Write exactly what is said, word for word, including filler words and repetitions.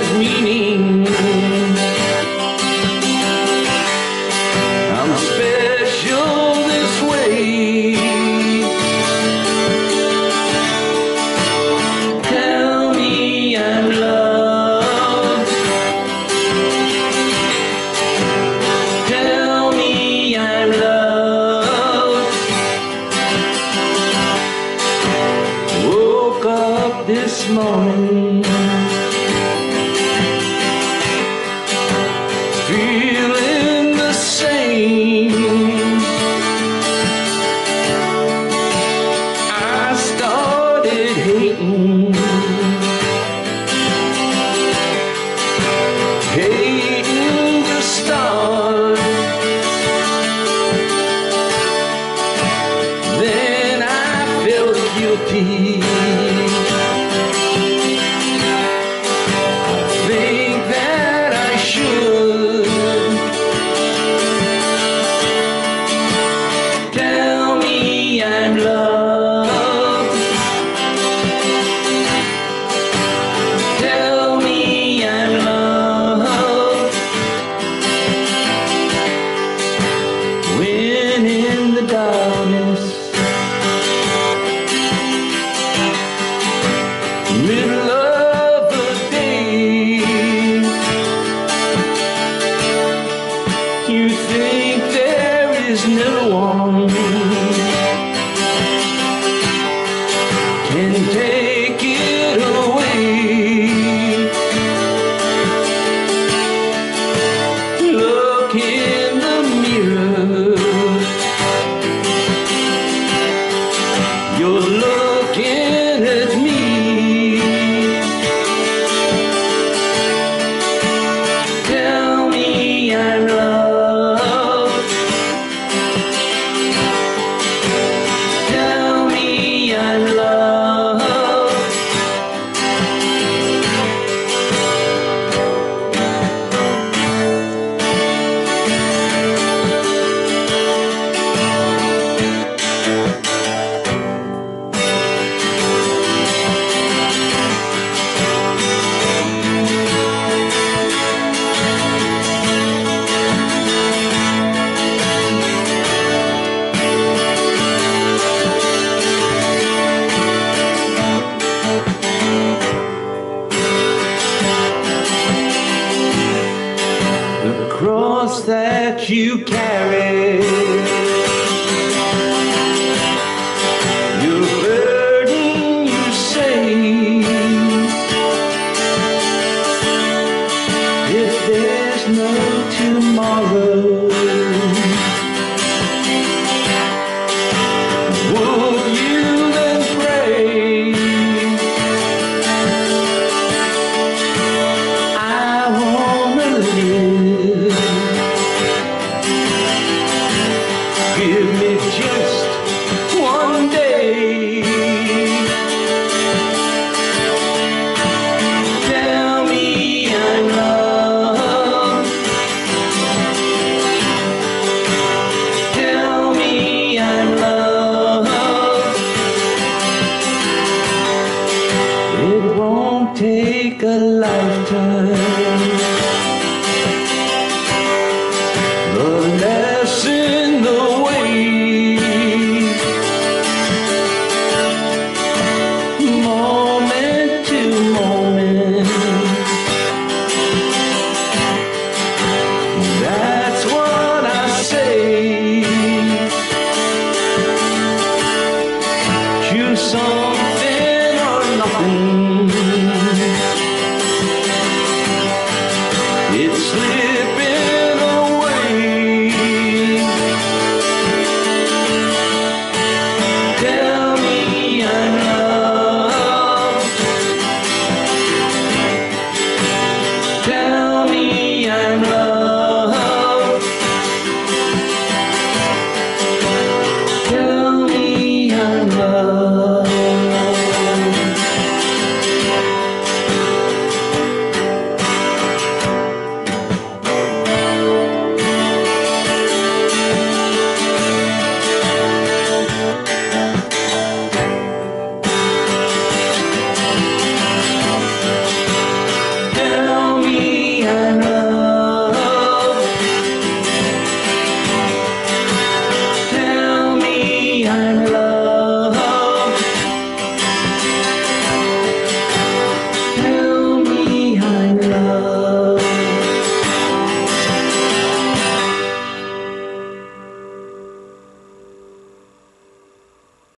has meaning. I'm special this way. Tell me I'm loved. Tell me I'm loved. Woke up this morning feeling the same. I started hating, hating to start. Then I felt guilty. I think that I should. Tell me I'm loved. Tell me I'm loved. When in the darkness, middle of the day, you think there is no one can take it away. Look in the mirror, you're looking at me. Tell me I'm loved. Tell me I'm loved. The cross that you carry, your burden you say. If there's no tomorrow, would you then pray? I wanna live. Give me just one day. Tell me I'm loved. Tell me I'm loved. It won't take a lifetime. The lesson, the way, moment to moment. That's what I say. Choose something or nothing. It's